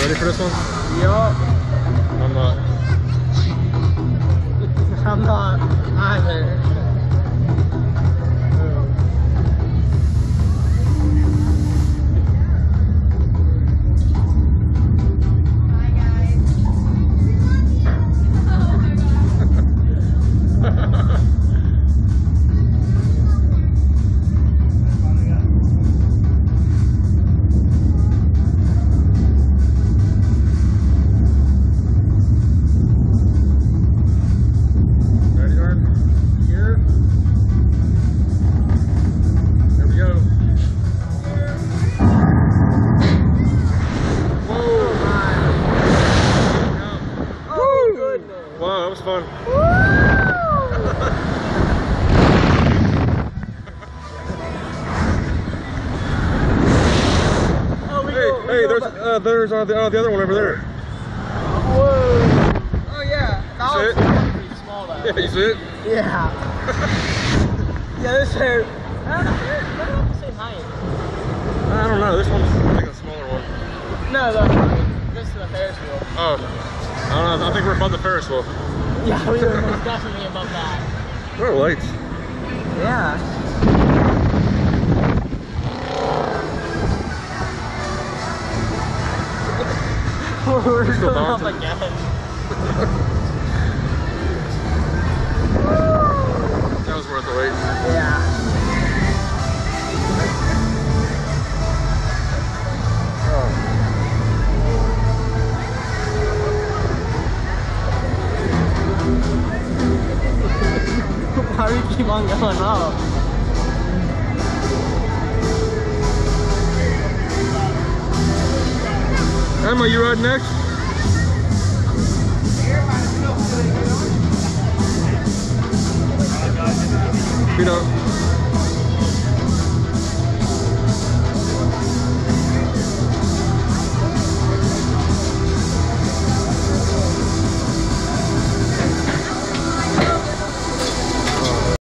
Ready for this one? Yup. I'm not. I'm not either. Wow, that was fun. Hey, there's the other one over there. Whoa. Oh yeah. That You see it? pretty small though. Yeah, you see it? Yeah. Yeah, this hair. I don't know. They're about the same height. I don't know. This one's like a smaller one. No, this is the Ferris wheel. Oh. I don't know. I think we're above the Ferris wheel. Yeah, we were most definitely above that. There are lights. Yeah. We're still going up bouncing. again. That was worth the wait. Yeah. Why do we keep on going up? Emma, you ride next?